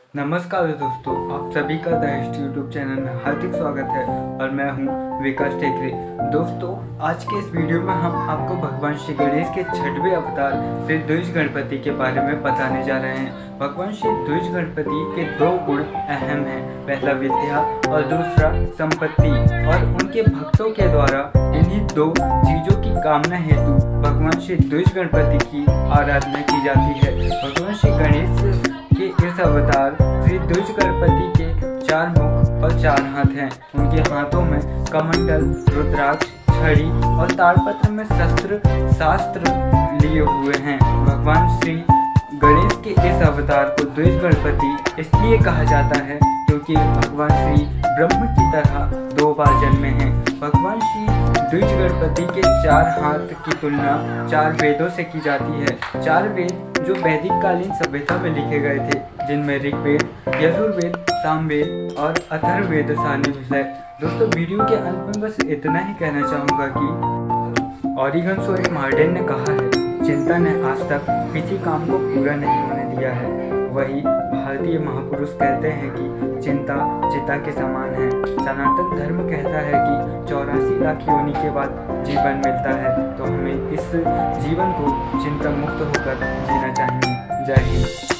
नमस्कार दोस्तों, आप सभी का द हिस्ट्री यूट्यूब चैनल में हार्दिक स्वागत है और मैं हूं विकास टेकरे। दोस्तों, आज के इस वीडियो में हम आपको भगवान श्री गणेश के 6वें अवतार श्री द्विज गणपति के बारे में बताने जा रहे हैं। भगवान श्री द्विज गणपति के 2 गुण अहम हैं, पहला विद्या और दूसरा संपत्ति, और उनके भक्तों के द्वारा इन्हीं 2 चीज़ों की कामना हेतु भगवान श्री द्विज गणपति की आराधना की जाती है। भगवान श्री गणेश के इस अवतार श्री द्विज गणपति के 4 मुख और 4 हाथ हैं। उनके हाथों में कमंडल, रुद्राक्ष, छड़ी और ताड़पत्र में शास्त्र लिए हुए हैं। भगवान श्री गणेश के इस अवतार को द्विज गणपति इसलिए कहा जाता है क्योंकि भगवान श्री ब्रह्म की तरह 2 बार जन्मे हैं। भगवान श्री द्विज गणपति के 4 हाथ की तुलना 4 वेदों से की जाती है। 4 वेद जो वैदिक कालीन सभ्यता में लिखे गए थे, जिनमें ऋग्वेद, यजुर्वेद, सामवेद और अथर्ववेद शामिल है। दोस्तों, वीडियो के अंत में बस इतना ही कहना चाहूँगा कि ऑरिगन सोरेन मार्टिन ने कहा है, चिंता ने आज तक किसी काम को पूरा नहीं होने दिया है। वही भारतीय महापुरुष कहते हैं कि चिंता चिता के समान है। सनातन धर्म कहता है कि 84 लाख योनि के बाद जीवन मिलता है, तो हमें इस जीवन को चिंता मुक्त होकर जीना चाहिए। जय हिंद।